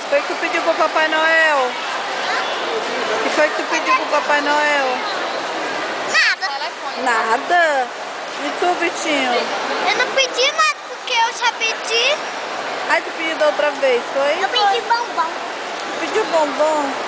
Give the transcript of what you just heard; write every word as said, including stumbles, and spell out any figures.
que foi que tu pediu pro Papai Noel? O que foi que tu pediu pro Papai Noel? Nada. Nada? E tu, Vitinho? Eu não pedi nada porque eu já pedi. Ai, tu pediu da outra vez, foi? Eu pedi bombom. Pediu bombom?